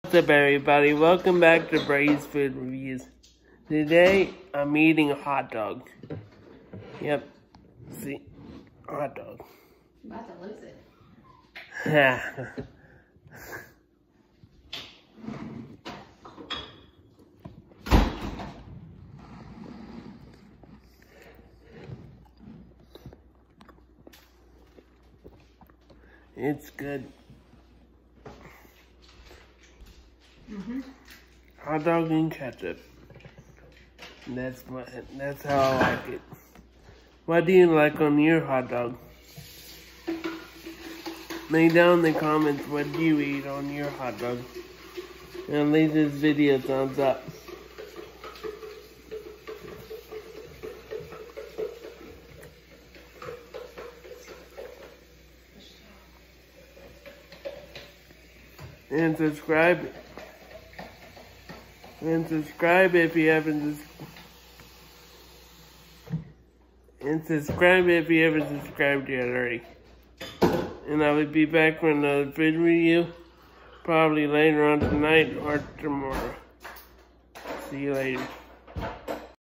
What's up, everybody? Welcome back to Brady's Food Reviews. Today, I'm eating a hot dog. Yep. See? Hot dog. I'm about to lose it. It's good. Hot dog and ketchup. That's how I like it. What do you like on your hot dog? Leave down in the comments what do you eat on your hot dog. And leave this video a thumbs up. And subscribe. And subscribe if you haven't subscribed yet already. And I will be back for another food review, probably later on tonight or tomorrow. See you later.